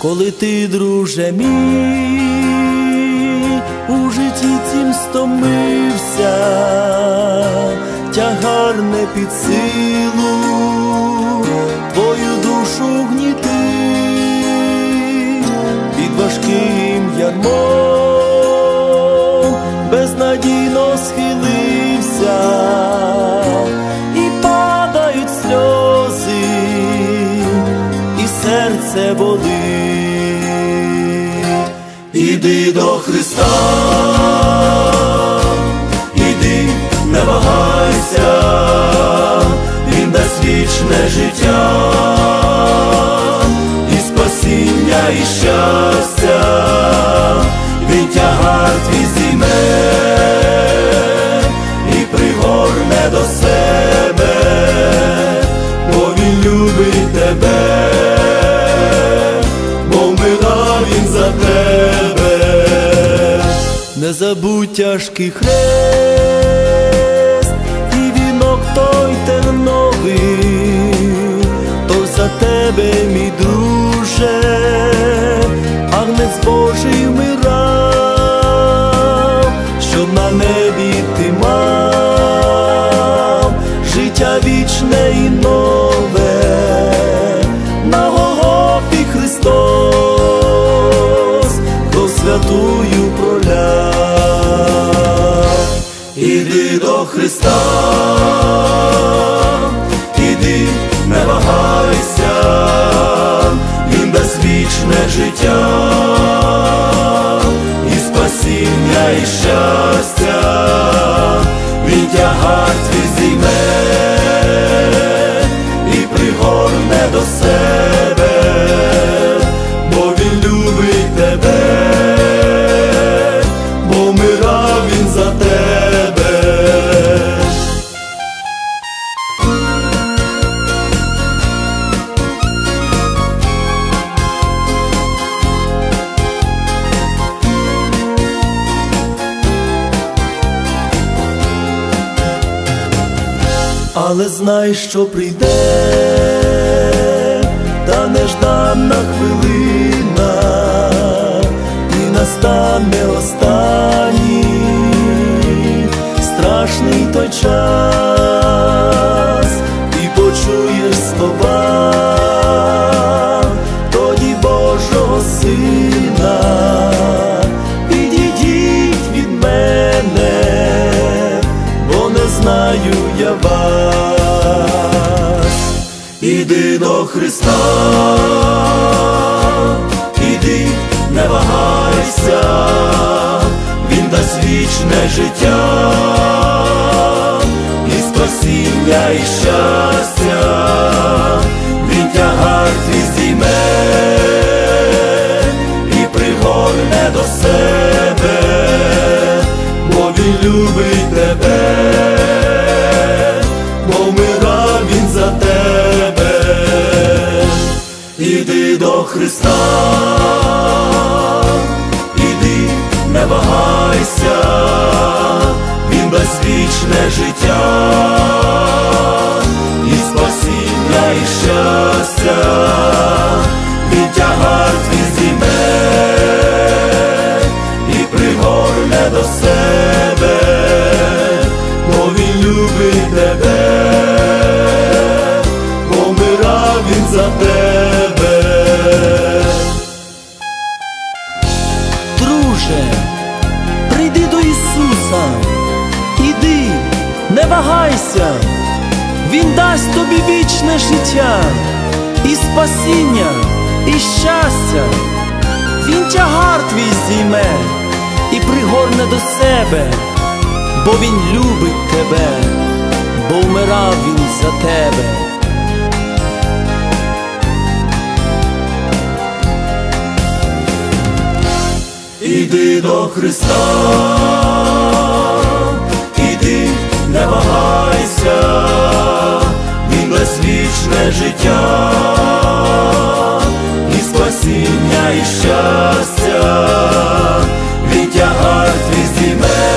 Коли ти, друже мій, у житті цім стомився, тягар не під силу твою душу гнітить, під важким ярмом безнадійно схилився, і падають сльози, і серце болить. Іди до Христа, іди, не вагайся, Він дасть вічне життя, і спасіння, і щастя, Він тягар твій зійме, і пригорне до себе, бо Він любить тебе, бо вмирав Він за тебе. Не забудь тяжкий хрест і вінок той терновий, то за тебе, мій друже, Агнець Божий вмирав, щоб на небі ти мав життя вічне і нове. На Голгофі Христос кров святую проляв. Іди до Христа, іди, не вагайся, Він дасть вічне життя, і спасіння, і щастя, Він тягар твій зійме, і пригорне до себе, бо Він любить тебе, бо вмирав Він за тебе. Але знай, що прийде та неждана хвилина, і настане останній страшний той час, і почуєш слова тоді Божого Сина: відійдіть від мене, бо не знаю я вас. Іди до Христа, іди, не вагайся, Він дасть вічне життя, і спасіння, і щастя, Він тягар твій зійме, і пригорне до себе, бо Він любить тебе, бо вмирав Він за тебе. Іди до Христа, іди, не вагайся, Він дасть вічне життя, і спасіння, і щастя, Він тягар твій зійме, і пригорне до себе, бо Він любить тебе, бо вмирав Він за тебе. Друже, прийди до Ісуса, іди, не вагайся, Він дасть тобі вічне життя, і спасіння, і щастя, Він тягар твій зійме, і пригорне до себе, бо Він любить тебе, бо вмирав Він за тебе. Іди до Христа, іди, не вагайся, Він дасть вічне життя, і спасіння, і щастя, Він тягар твій зійме,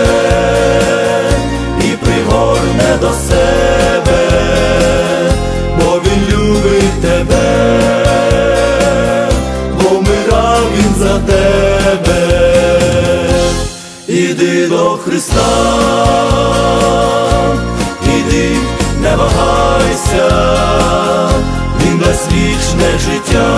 і пригорне до себе, бо Він любить тебе, бо Христа. Іди, не вагайся, Він дасть вічне життя.